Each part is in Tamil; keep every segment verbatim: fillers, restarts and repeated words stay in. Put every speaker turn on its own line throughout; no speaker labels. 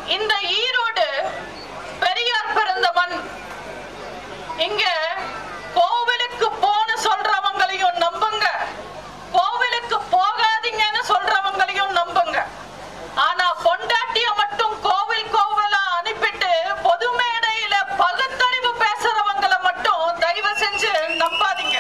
இந்த ஈரோடு பெரியார் பிறந்த மண். இங்க கோவிலுக்கு போன சொல்றவங்களையும் நம்புங்க, கோவிலுக்கு போகாதீங்கன்னு சொல்றவங்களையும் நம்புங்க. ஆனா பொண்டாட்டிய மட்டும் கோவில் கோவிலா அனுப்பிட்டு பொது மேடையில பகுத்தறிவு பேசுறவங்களை மட்டும் தயவு செஞ்சு நம்பாதீங்க.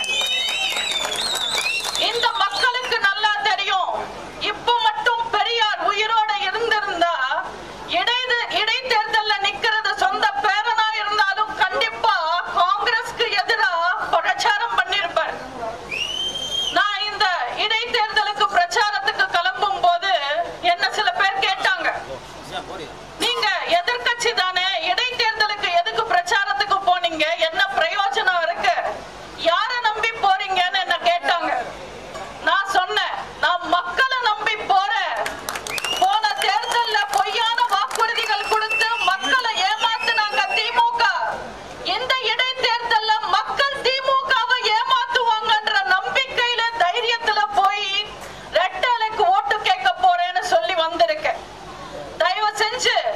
இந்த மக்களுக்கு நல்லா தெரியும், இப்ப மட்டும் பெரியார் உயிரோட இருந்திருந்தா இடைது இடைத்தேர்தல்ல நிக்கிறது சொந்த பேரனா இருந்தாலும் கண்டிப்பா காங்கிரஸ்க்கு எதிராக பிரச்சாரம் பண்ணிருப்பார். நான் இந்த இடைத்தேர்தலுக்கு பிரச்சாரத்துக்கு கிளம்பும் போது என்ன சில பேர் கேட்டாங்க, நீங்க எதிர்கட்சி தானே, இடைத்தேர்தலுக்கு எதுக்கு பிரச்சாரத்துக்கு போனீங்க, என்ன பிரயோஜனம் இருக்கு, யார நம்பி போறீங்கன்னு என்ன கேட்டாங்க. நான் சொன்னேன், நான் மக்களை நம்பி போறேன். போன தேர்தல்ல பொய்யான வாக்குறுதிகள் கொடுத்து மக்களை ஏமாத்துனாங்க திமுக. இந்த இடைத்தேர்தல்ல மக்கள் திமுகவை ஏமாத்துவாங்கன்ற நம்பிக்கையில தைரியத்துல போய் ரெட்டலைக்கு ஓட்டு கேட்க போறேன்னு சொல்லி வந்திருக்கேன். தயவு செஞ்சு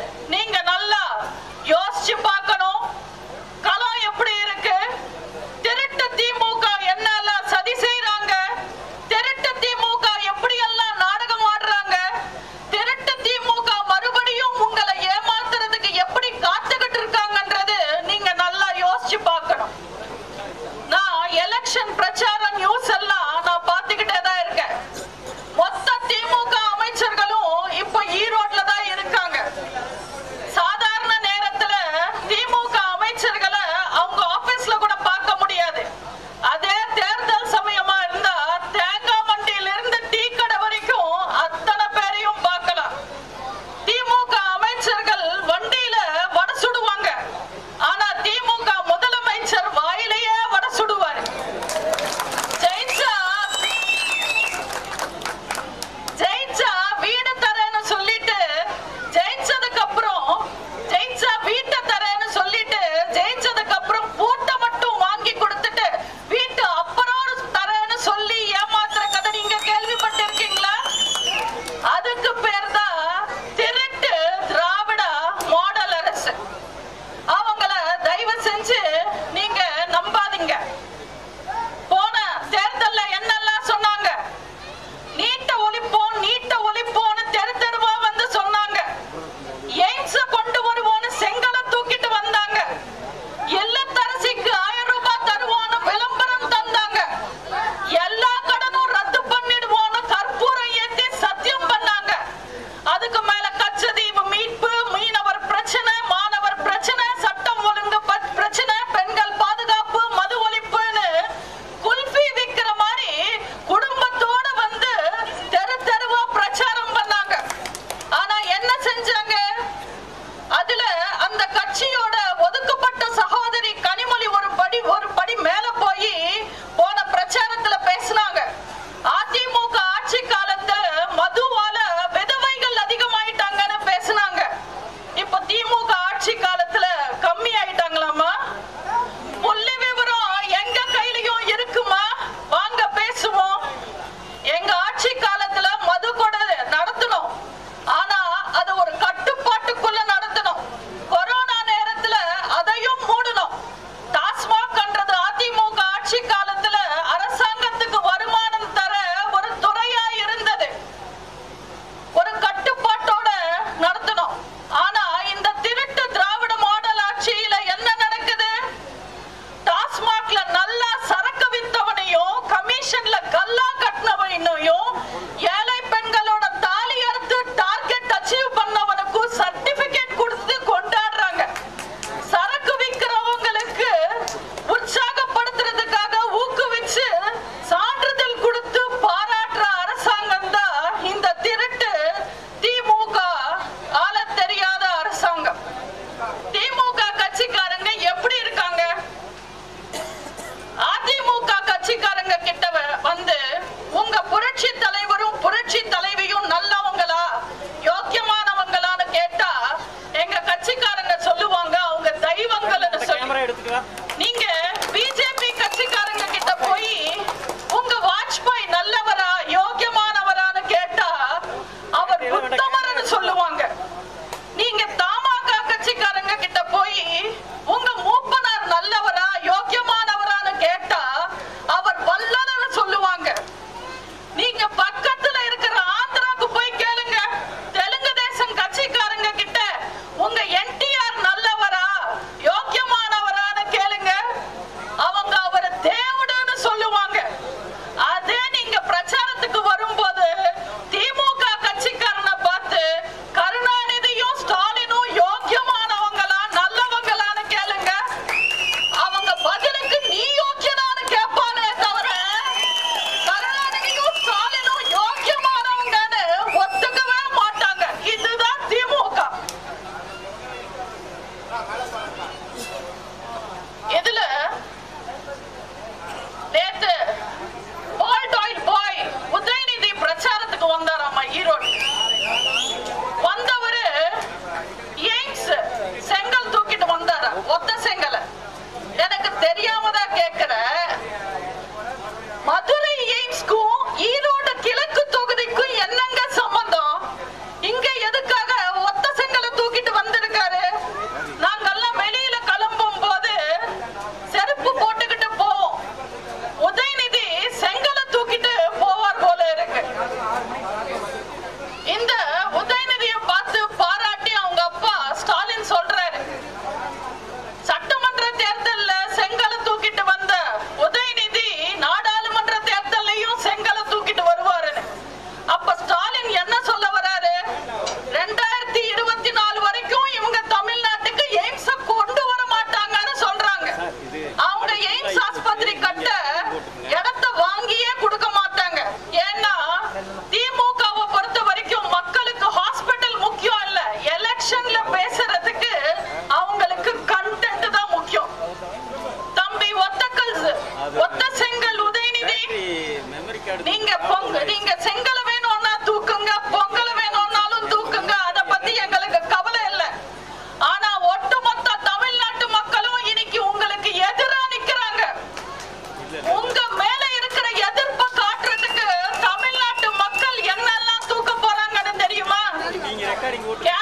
கேரளா